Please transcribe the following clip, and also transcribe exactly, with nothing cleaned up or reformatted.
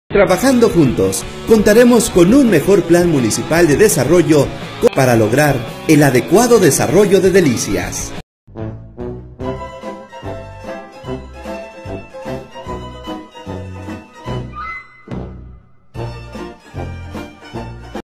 Trabajando juntos, contaremos con un mejor plan municipal de desarrollo para lograr el adecuado desarrollo de Delicias.